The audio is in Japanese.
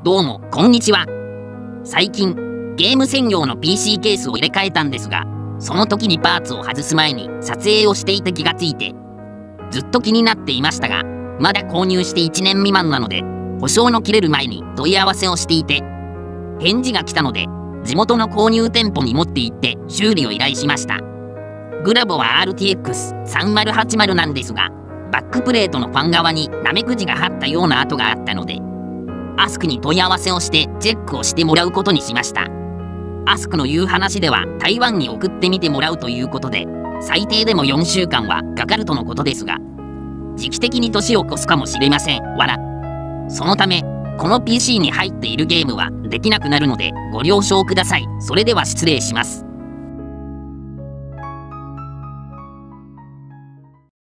どうも、こんにちは。最近、ゲーム専用の PC ケースを入れ替えたんですが、その時にパーツを外す前に撮影をしていて気がついて、ずっと気になっていましたが、まだ購入して1年未満なので、保証の切れる前に問い合わせをしていて、返事が来たので、地元の購入店舗に持って行って修理を依頼しました。グラボは RTX3080 なんですが、バックプレートのファン側にナメクジが張ったような跡があったので、アスクに問い合わせをしてチェックをしてもらうことにしました。アスクの言う話では台湾に送ってみてもらうということで、最低でも4週間はかかるとのことですが、時期的に年を越すかもしれません。そのため、この PC に入っているゲームはできなくなるのでご了承ください。それでは失礼します。